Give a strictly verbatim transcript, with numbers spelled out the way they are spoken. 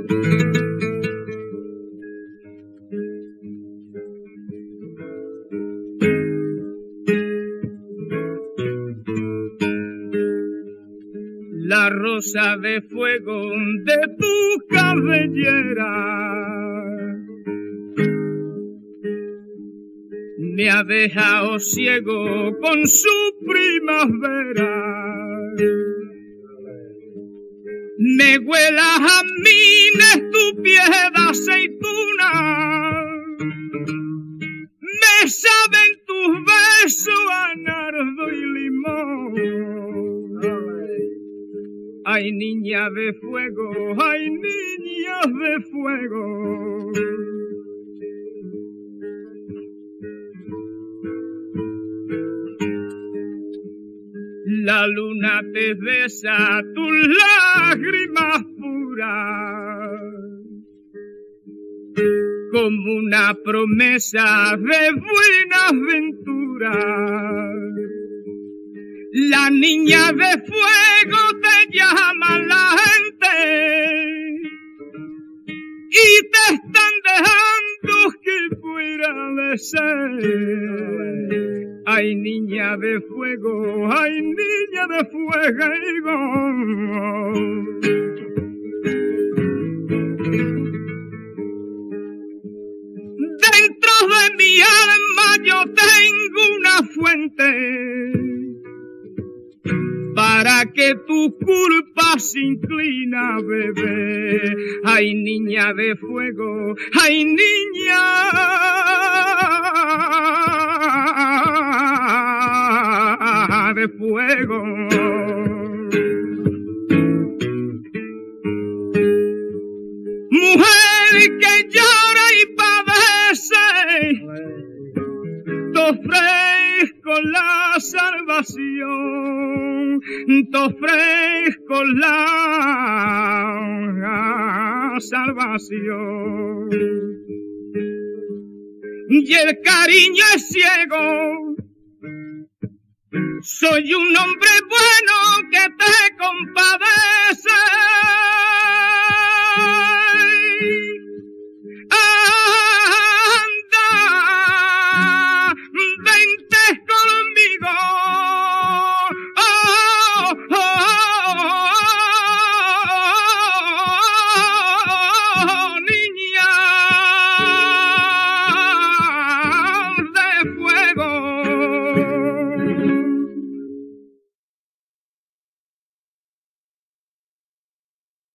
La rosa de fuego de tu cabellera me ha dejado ciego con su primavera. Me huela a mines tu piel de aceituna, me saben tus besos a nardo y limón. Ay, niña de fuego, ay, niña de fuego. La luna te besa tus lágrimas puras, como una promesa de buena aventura. La niña de fuego te llama la gente y te están dejando que fuera de ser. Ay, niña de fuego, ay, niña de fuego. Dentro de mi alma yo tengo una fuente para que tu culpa se inclina, bebé. Ay, niña de fuego, ay, niña de fuego. Mujer que llora y padece, te ofrezco la salvación, te ofrezco la salvación. Y el cariño es ciego, soy un hombre bueno que te compadece.